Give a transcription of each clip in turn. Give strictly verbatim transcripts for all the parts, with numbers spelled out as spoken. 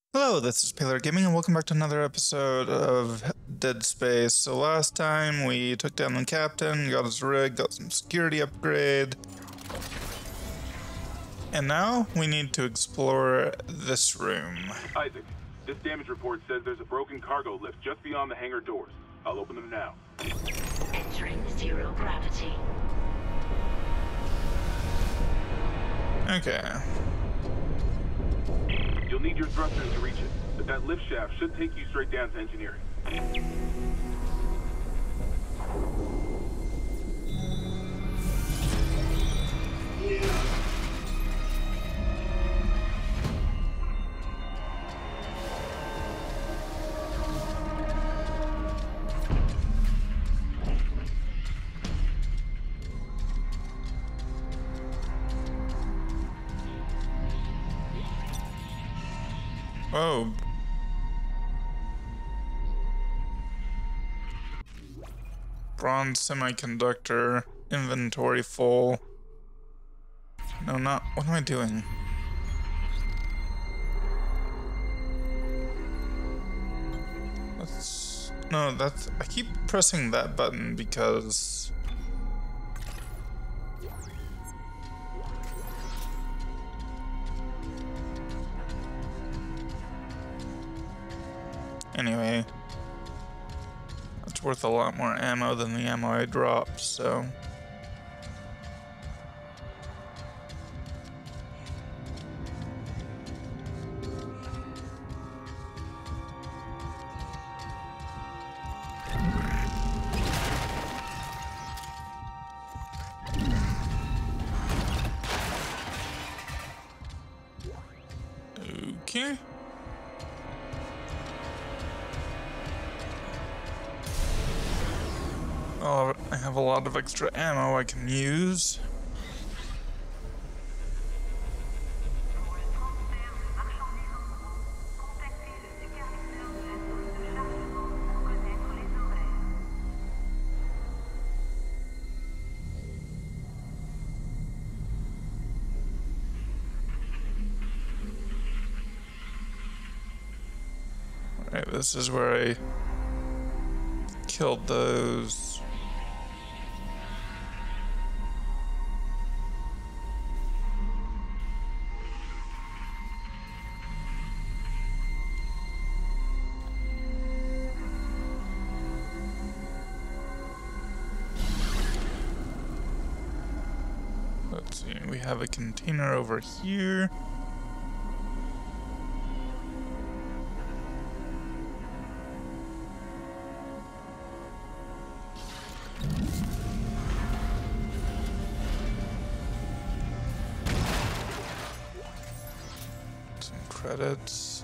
Hello, this is Paler Gaming, and welcome back to another episode of Dead Space. So last time we took down the captain, got his rig, got some security upgrade. And now we need to explore this room. Isaac, this damage report says there's a broken cargo lift just beyond the hangar doors. I'll open them now. Entering zero gravity. Okay. You'll need your thrusters to reach it, but that lift shaft should take you straight down to engineering. Whoa. Bronze semiconductor, inventory full. No, not, what am I doing? That's, no, that's, I keep pressing that button because... Anyway, that's worth a lot more ammo than the ammo I dropped, so... Okay. Oh, I have a lot of extra ammo I can use. Alright, this is where I killed those. Let's see, we have a container over here. Some credits.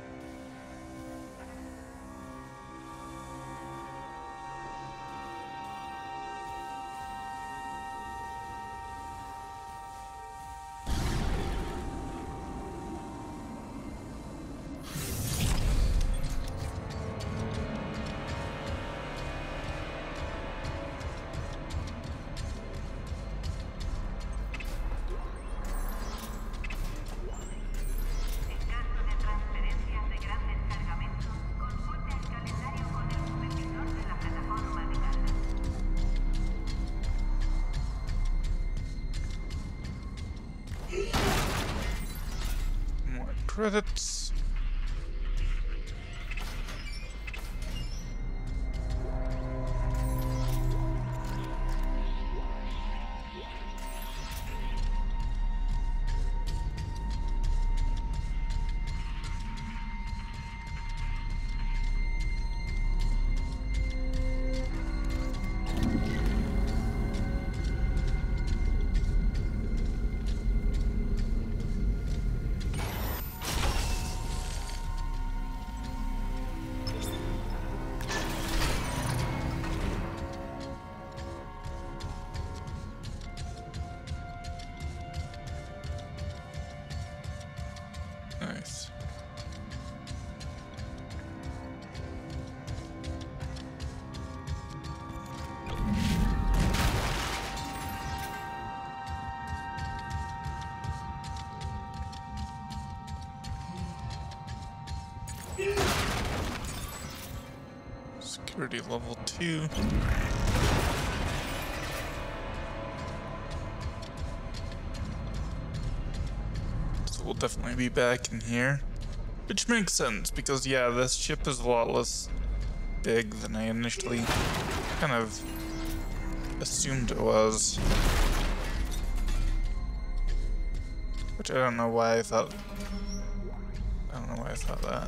More credits. Security level two. So we'll definitely be back in here. Which makes sense, because yeah, this ship is a lot less big than I initially kind of assumed it was. Which I don't know why I thought... I don't know why I thought that.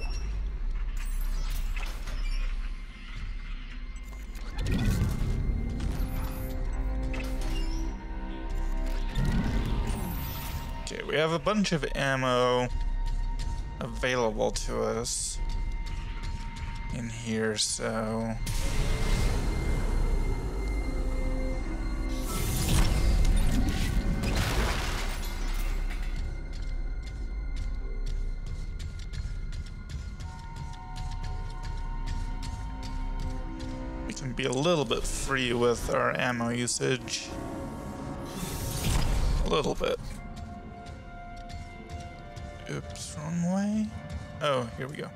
Okay, we have a bunch of ammo available to us in here, so... we can be a little bit free with our ammo usage. A little bit. Oops, wrong way. Oh, here we go.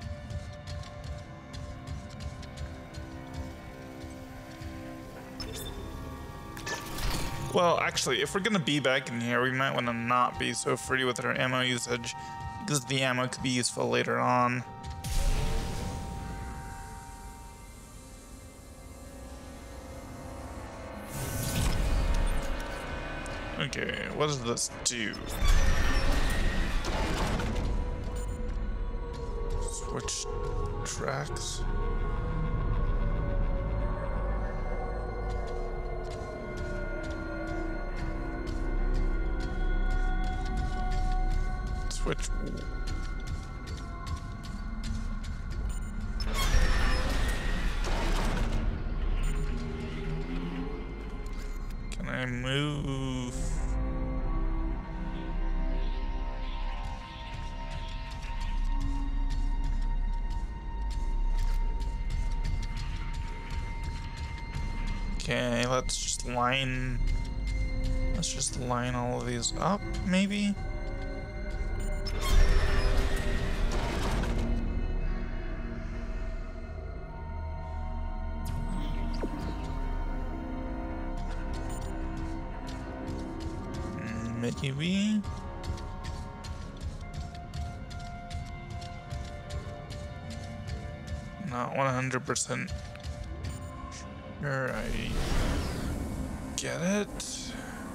Well, actually, if we're gonna be back in here, we might want to not be so free with our ammo usage, because the ammo could be useful later on. Okay, what does this do? Switch tracks. Switch. Can I move? Okay, let's just line, let's just line all of these up, maybe? Maybe? Not one hundred percent sure I get it.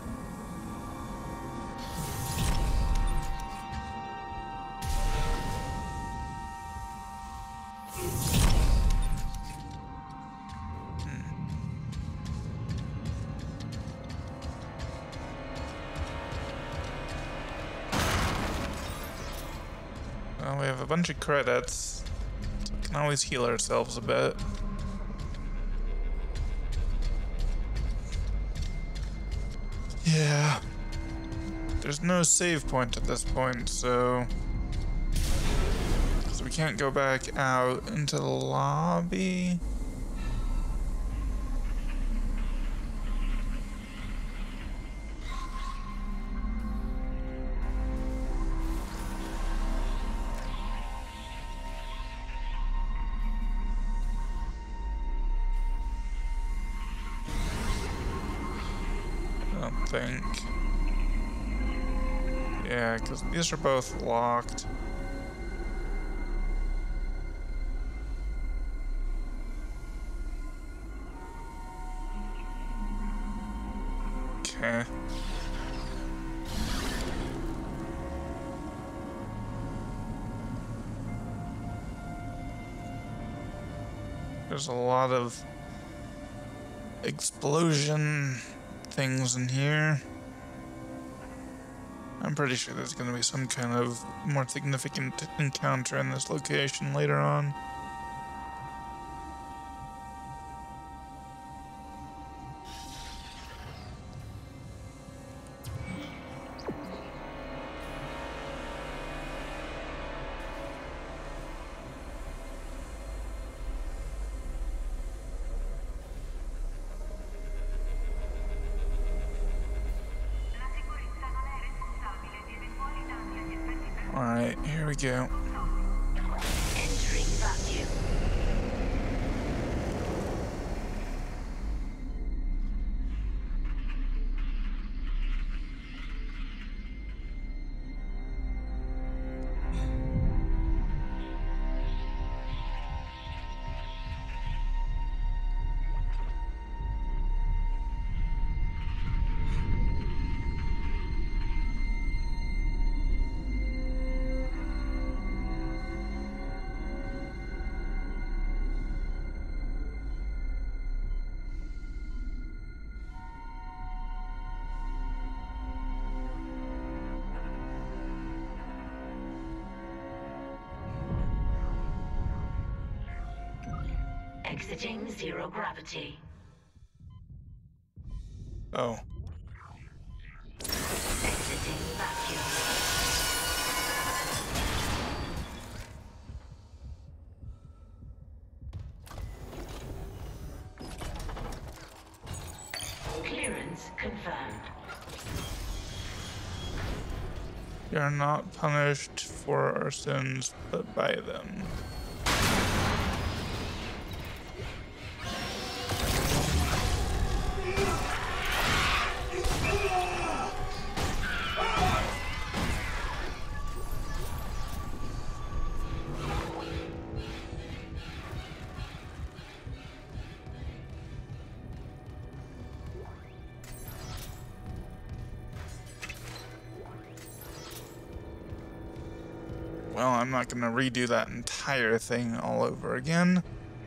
Well, we have a bunch of credits, so we can always heal ourselves a bit. Yeah. There's no save point at this point, so... So we can't go back out into the lobby. Think. Yeah, because these are both locked. Okay. There's a lot of explosion things in here. I'm pretty sure there's going to be some kind of more significant encounter in this location later on. Entering Exiting zero gravity. Oh. Exiting vacuum. Clearance confirmed. We are not punished for our sins, but by them. Well, I'm not going to redo that entire thing all over again.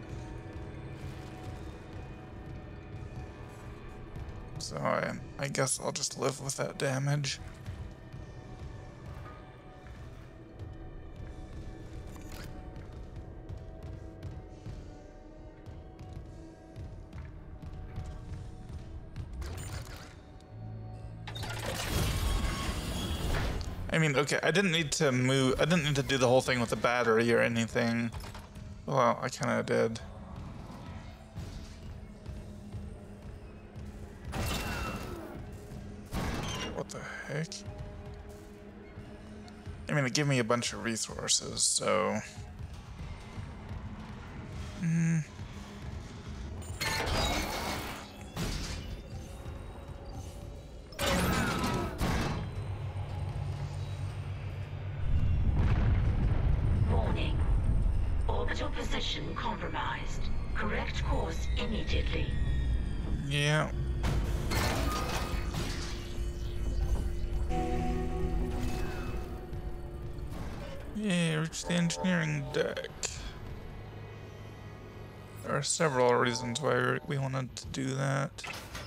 So I, I guess I'll just live with that damage. I mean, okay, I didn't need to move, I didn't need to do the whole thing with the battery or anything. Well, I kind of did. What the heck? I mean, it gave me a bunch of resources, so... Hmm... Position compromised. Correct course immediately. Yeah. Yeah, reach the engineering deck. There are several reasons why we wanted to do that.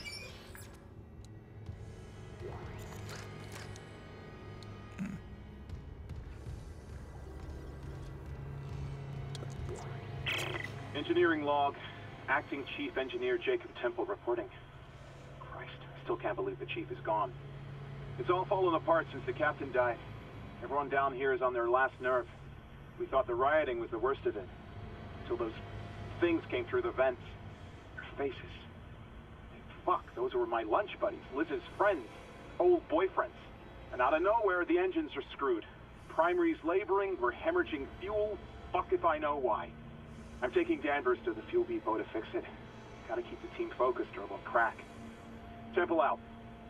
Engineering log. Acting Chief Engineer Jacob Temple reporting. Christ, I still can't believe the Chief is gone. It's all fallen apart since the Captain died. Everyone down here is on their last nerve. We thought the rioting was the worst of it. Until those things came through the vents. Their faces. Fuck, those were my lunch buddies, Liz's friends, old boyfriends. And out of nowhere, the engines are screwed. Primary's laboring, we're hemorrhaging fuel. Fuck if I know why. I'm taking Danvers to the fuel depot to fix it. Gotta keep the team focused or it'll crack. Temple out.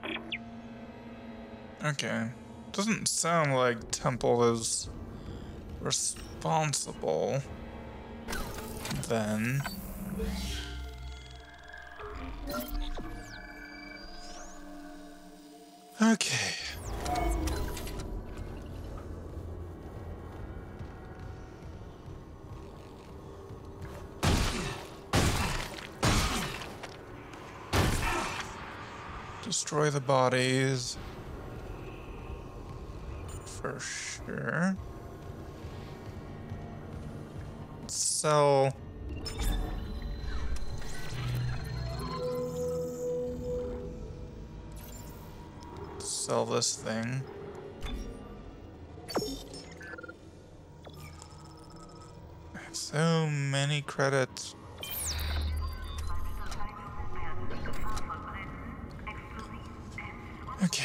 Okay. Doesn't sound like Temple is responsible then. Okay. Destroy the bodies. For sure. Sell. Sell this thing. So many credits. Okay.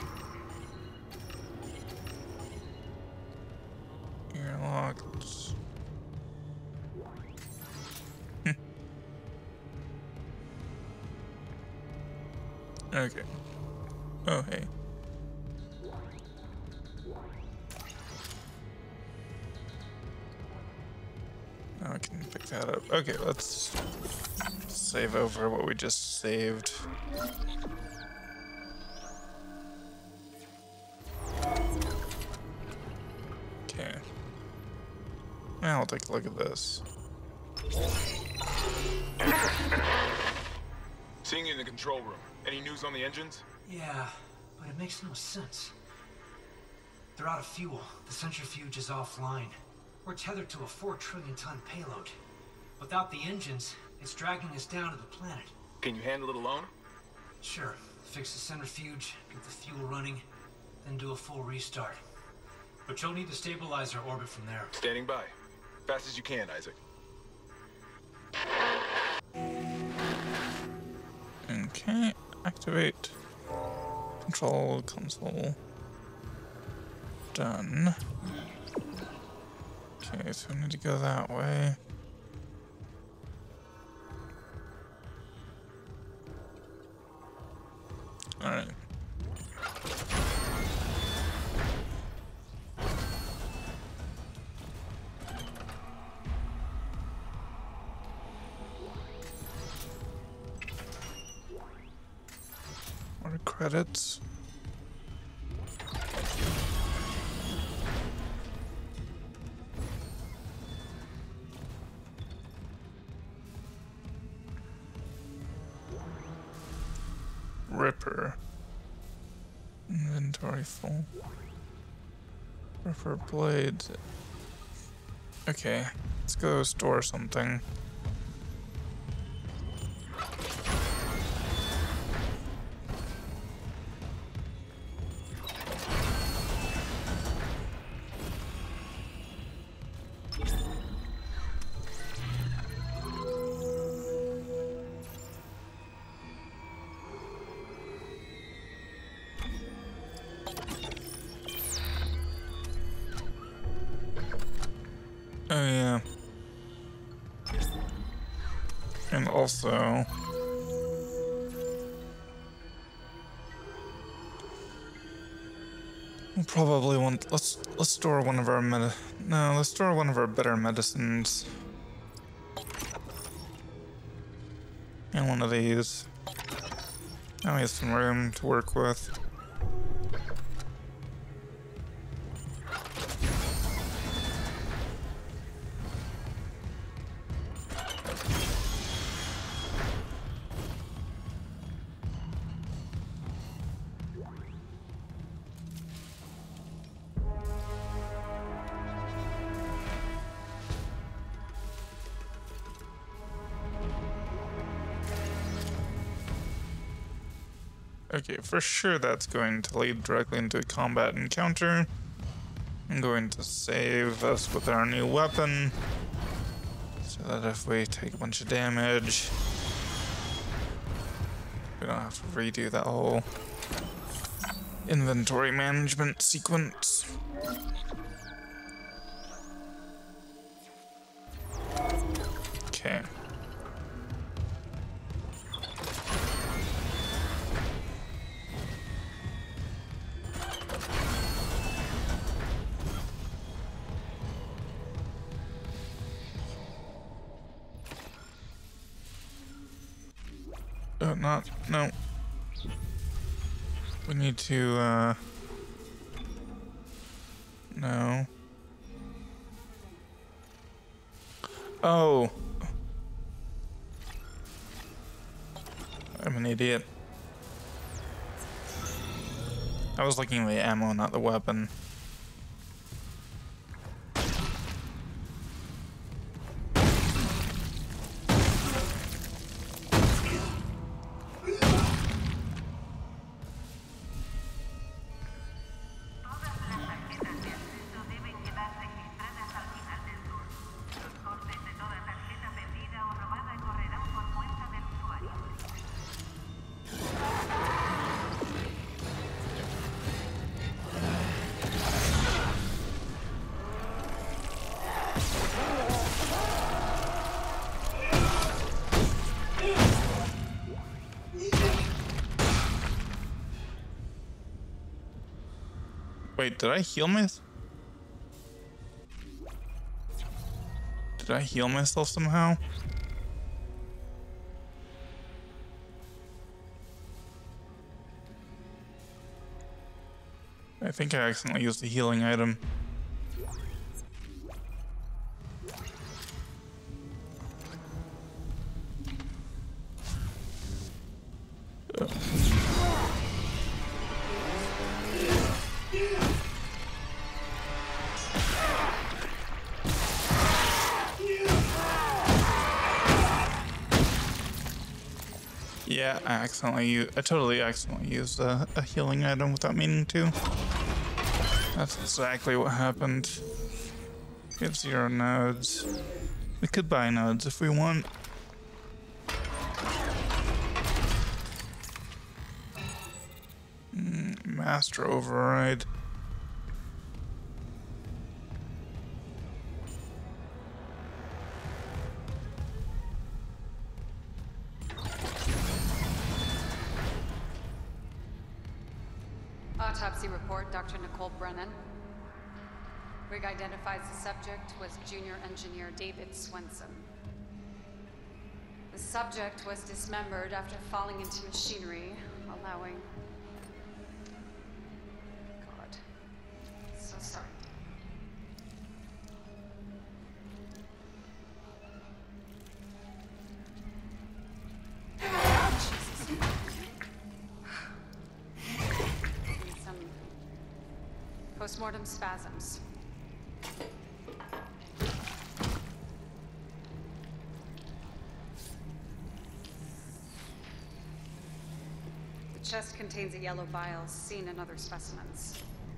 Airlocks. Okay. Oh, hey. Now I can pick that up. Okay, let's save over what we just saved. Okay. Now I'll take a look at this. Seeing you in the control room. Any news on the engines? Yeah, but it makes no sense. They're out of fuel. The centrifuge is offline. We're tethered to a four trillion ton payload. Without the engines, it's dragging us down to the planet. Can you handle it alone? Sure. Fix the centrifuge, get the fuel running, then do a full restart. But you'll need to stabilize our orbit from there. Standing by. Fast as you can, Isaac. Okay, activate control console. Done. Okay, so we need to go that way. Alright. What are credits? Ripper. Inventory full. Ripper blades. Okay, let's go store something. Oh yeah. And also we'll probably want let's let's store one of our medi no, let's store one of our better medicines. And one of these. Now we have some room to work with. Okay, for sure that's going to lead directly into a combat encounter. I'm going to save us with our new weapon, so that if we take a bunch of damage, we don't have to redo that whole inventory management sequence. Okay. Oh, not, no. We need to, uh... no. Oh! I'm an idiot. I was looking at the ammo, not the weapon. Wait, did I heal myself? Did I heal myself somehow? I think I accidentally used the healing item. Oh. Yeah, I accidentally used, I totally accidentally used a, a healing item without meaning to. That's exactly what happened. We have zero nodes. We could buy nodes if we want. Mm, master override. Autopsy report, Doctor Nicole Brennan. Rig identifies the subject was Junior Engineer David Swenson. The subject was dismembered after falling into machinery, allowing... God. So sorry. Some postmortem spasms. The chest contains a yellow bile seen in other specimens.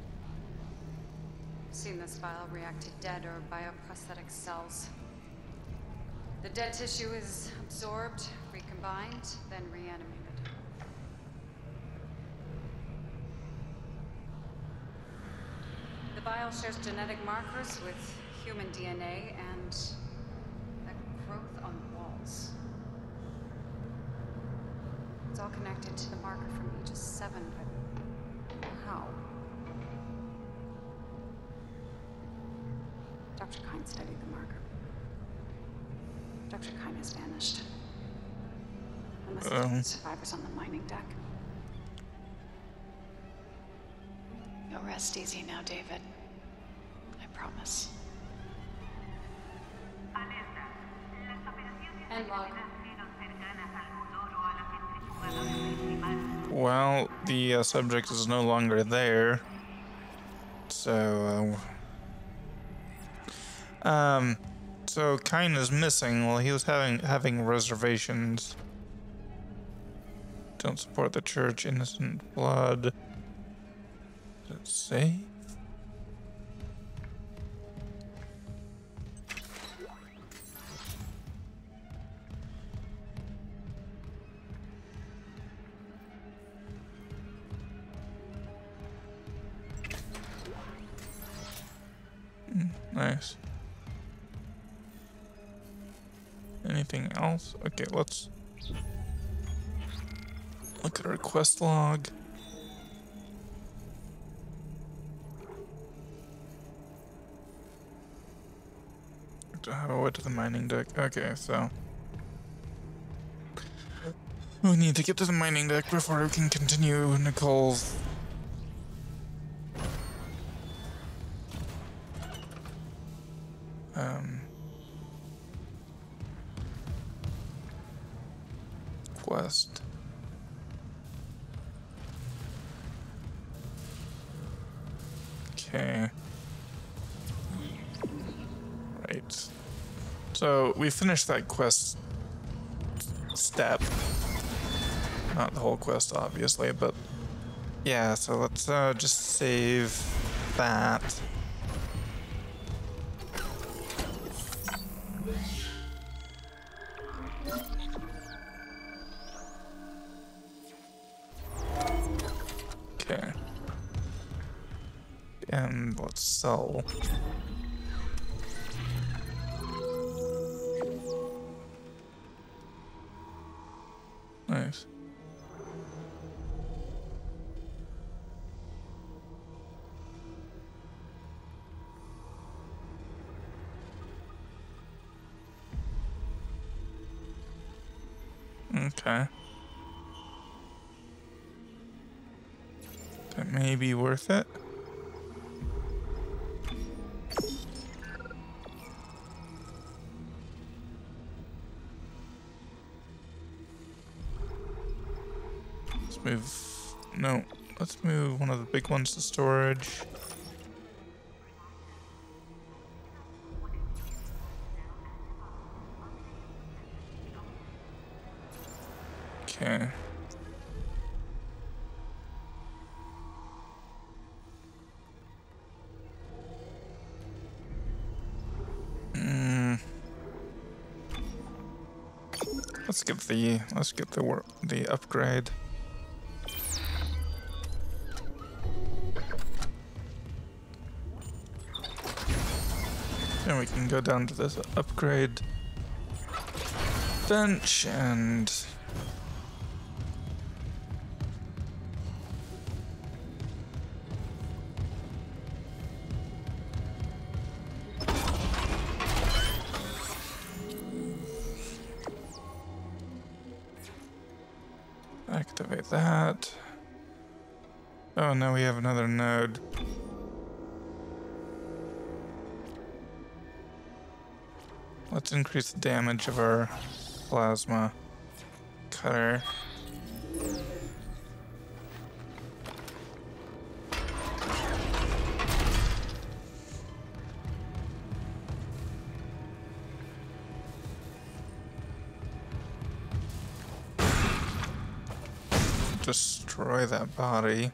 I've seen this bile react to dead or bioprosthetic cells. The dead tissue is absorbed, recombined, then reanimated. The bile shares genetic markers with human D N A and a growth on walls. It's all connected to the marker from Aegis seven, but how? Doctor Kyne studied the marker. Doctor Kyne has vanished. Unless Um. it's survivors on the mining deck. You'll rest easy now, David. I promise. And log. Well, the uh, subject is no longer there. So, uh, um, so Kyne is missing. Well, he was having having reservations. Don't support the church. Innocent blood. Does it say? Mm, nice. Anything else? Okay, let's look at our quest log. How do I go to the mining deck? Okay, so we need to get to the mining deck before we can continue Nicole's um quest. Okay. Right. So we finished that quest step. Not the whole quest, obviously, but yeah, so let's uh, just save that. Okay. And let's sell. Nice. Okay. That may be worth it. Let's move. No, let's move one of the big ones to storage. Okay. Mm. Let's get the let's get the work the upgrade. Then we can go down to this upgrade bench and activate that. Oh, now we have another node. Let's increase the damage of our plasma cutter. Destroy that body.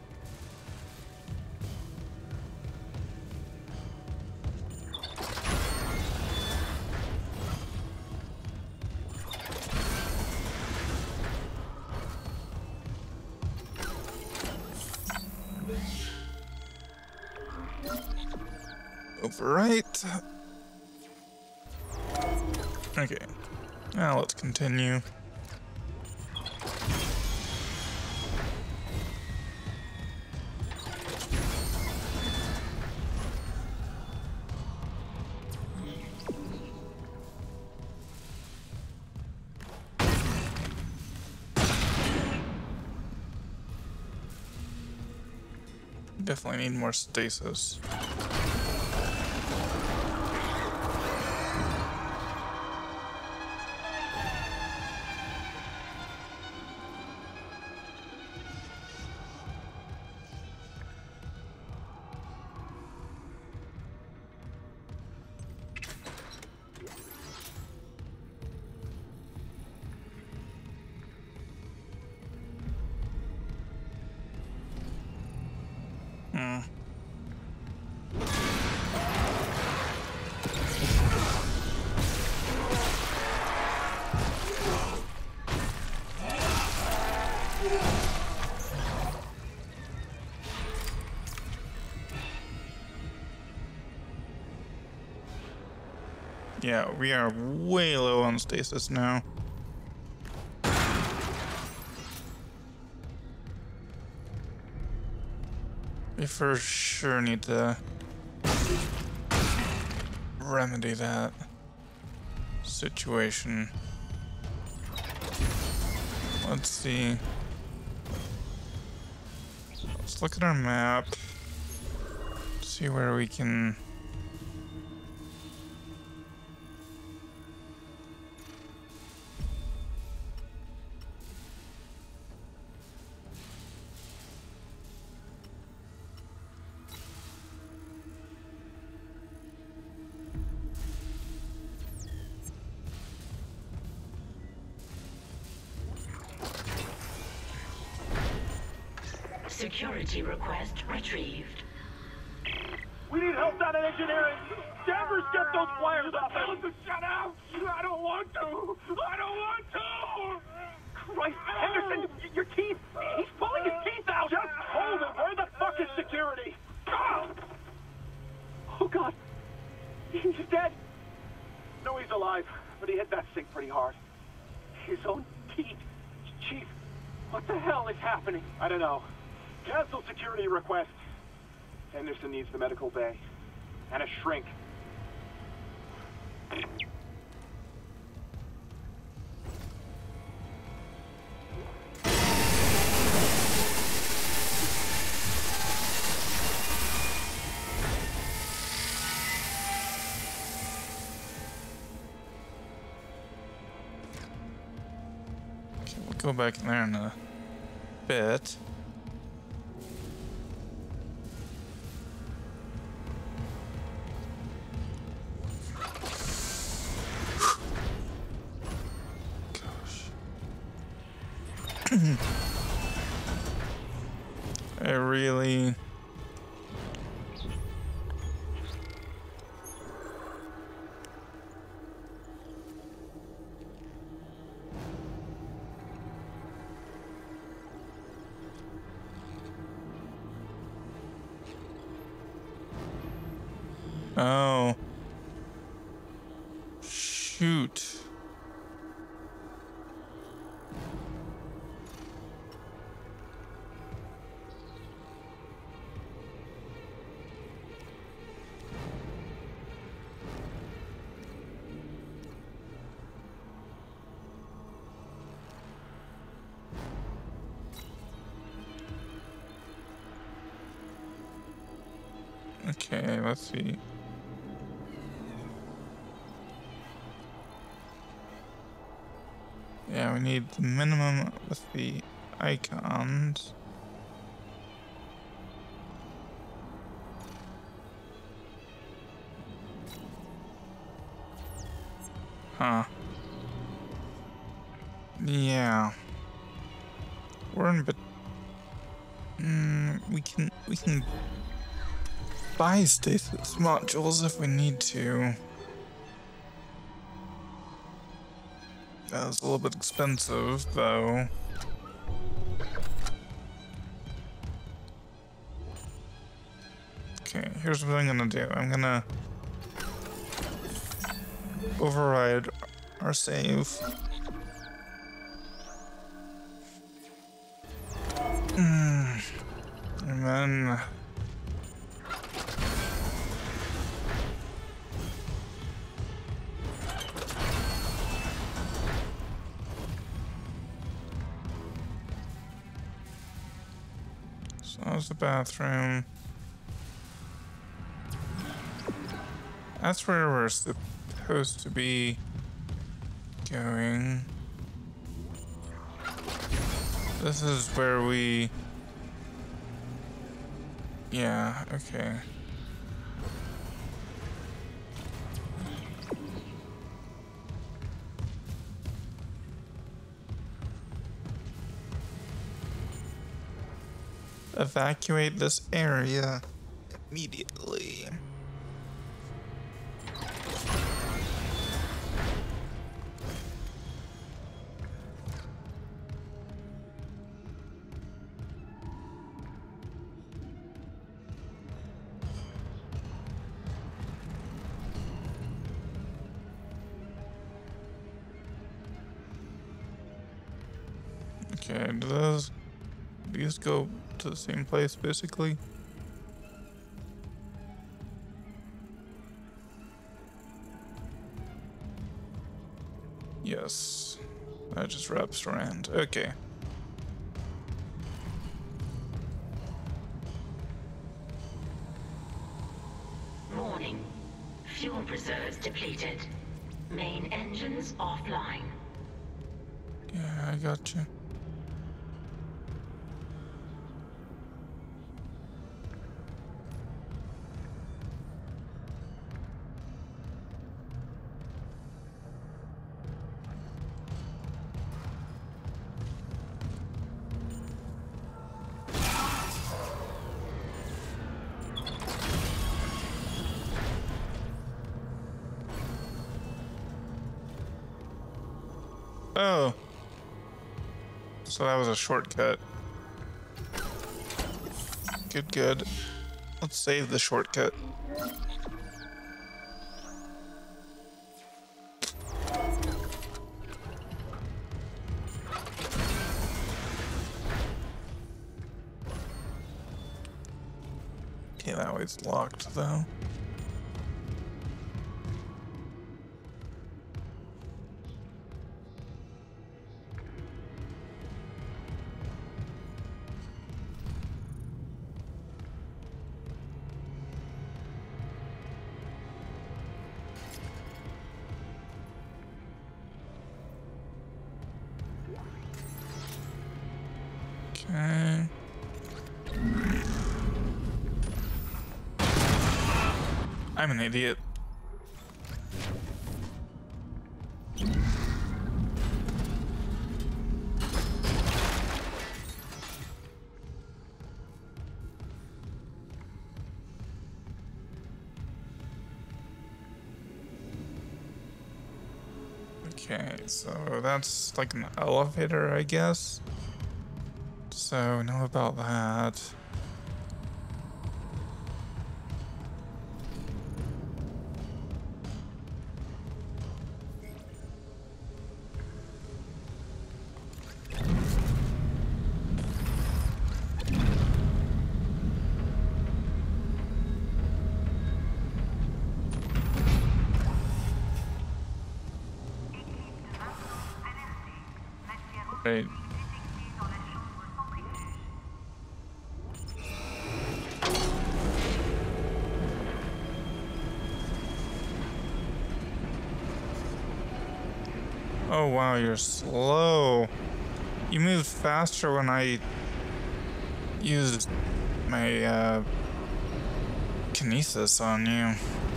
Overwrite. Okay, now let's continue. Definitely need more stasis. Hmm. Yeah, we are way low on stasis now. We for sure need to remedy that situation. Let's see. Let's look at our map. See where we can. Security request retrieved. We need help down in engineering. Danvers, get those wires off. Tell us to shut out. I don't want to. I don't want to. Christ, Henderson, y- your teeth. He's pulling his teeth out. Just hold him. Where the fuck is security? Oh, God. He's dead. No, he's alive, but he hit that sink pretty hard. His own teeth. Chief, what the hell is happening? I don't know. Cancel security request. Henderson needs the medical bay. And a shrink. Okay, we'll go back in there in a bit. I really... Oh. Shoot. Okay, let's see. Yeah, we need the minimum with the icons. Huh. Yeah. We're in bit. Mm, we can we can buy stasis modules if we need to. That was a little bit expensive, though. Okay, here's what I'm gonna do. I'm gonna override our save. Mm. And then that was the bathroom. That's where we're supposed to be going. This is where we... Yeah, okay. Evacuate this area immediately. Okay, do those these go to the same place basically? Yes. That just wraps around. Okay. Warning. Fuel reserves depleted. Main engines offline. Yeah, I got you. Oh. So that was a shortcut. Good, good. Let's save the shortcut. Okay, that way's locked though. Okay. I'm an idiot. Okay, so that's like an elevator, I guess. So we know about that. Right. Oh wow, you're slow. You moved faster when I used my uh, kinesis on you.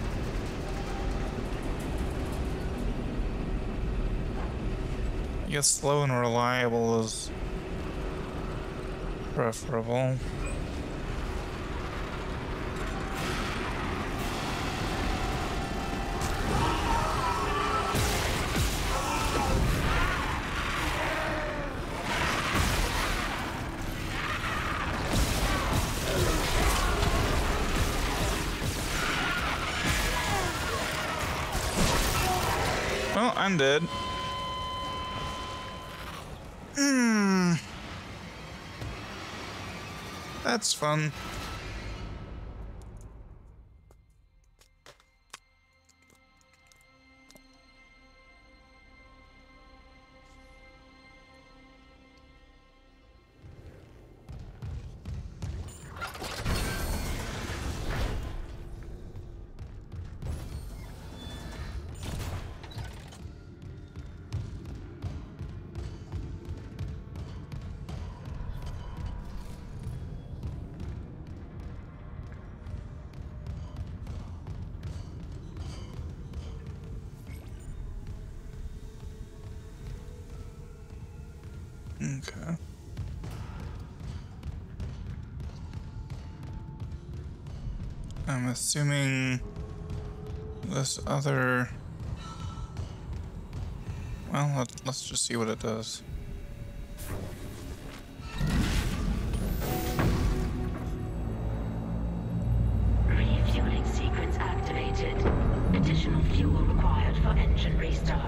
I guess slow and reliable is preferable. Well, I'm dead. Hmm. That's fun. Okay. I'm assuming this other... Well, let, let's just see what it does. Refueling sequence activated. Additional fuel required for engine restart.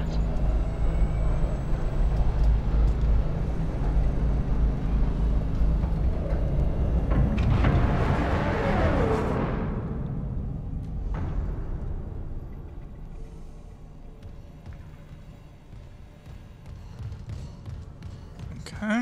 Okay.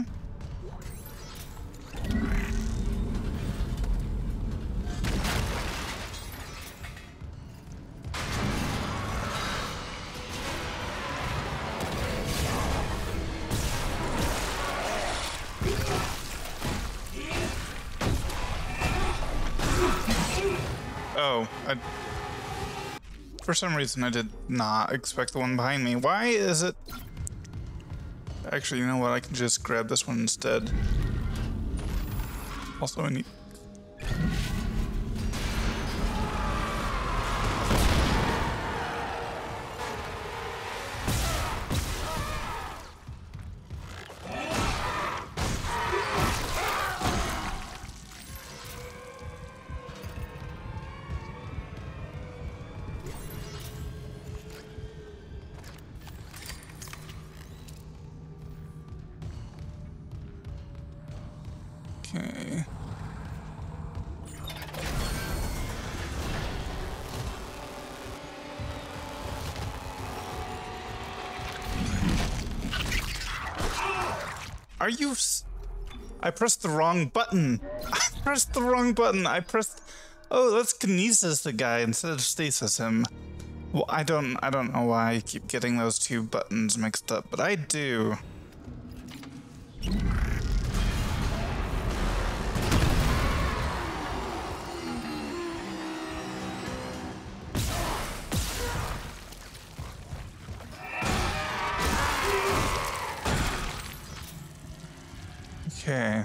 Oh, I... For some reason I did not expect the one behind me. Why is it... Actually, you know what? I can just grab this one instead. Also, I need... Okay. Are you... S I pressed the wrong button. I pressed the wrong button. I pressed... Oh, let's kinesis the guy instead of stasis him. Well, I don't... I don't know why I keep getting those two buttons mixed up, but I do. Okay.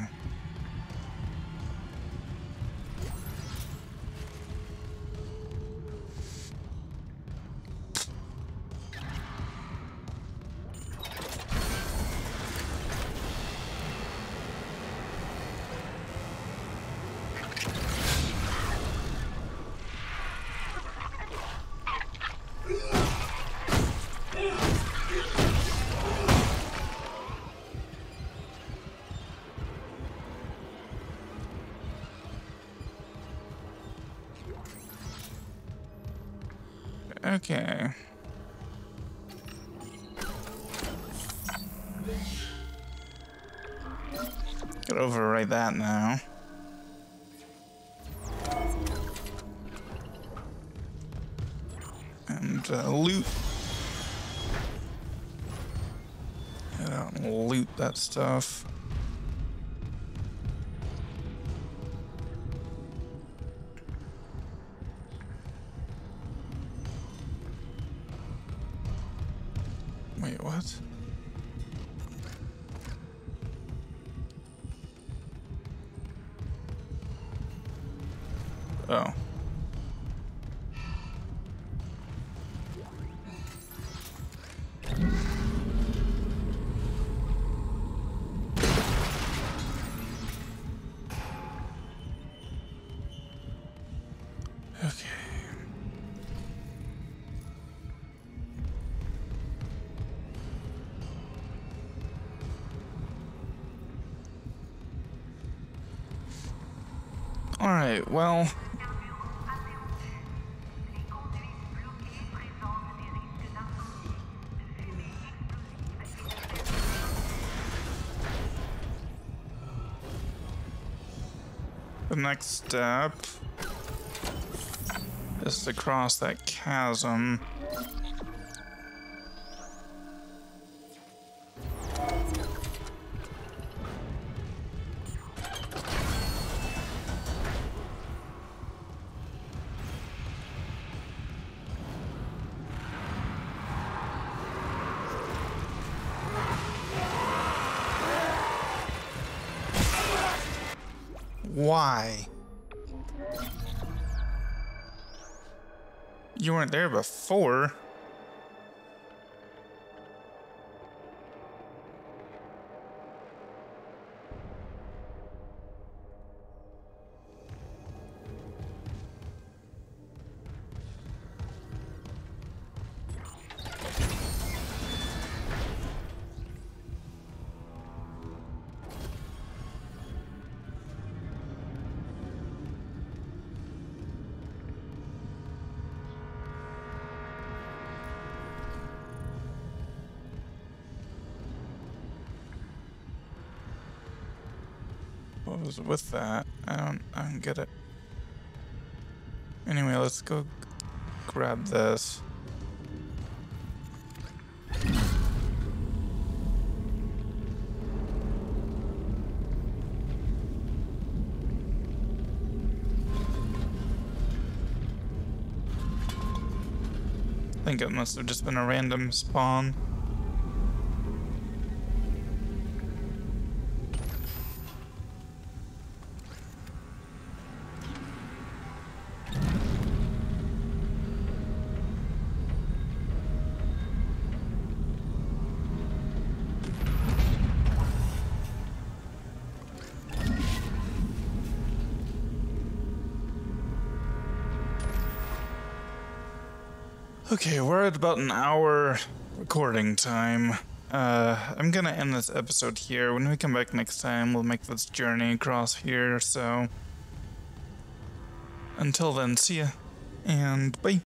Okay. Gotta overwrite that now. And uh, loot. Head out and loot that stuff. Wait, what? Oh. Okay. All right, well, the next step is to cross that chasm. Why? You weren't there before. What was with that? I don't I don't get it. Anyway, let's go grab this. I think it must have just been a random spawn. Okay, we're at about an hour recording time. Uh, I'm gonna end this episode here. When we come back next time, we'll make this journey across here, so... Until then, see ya, and bye.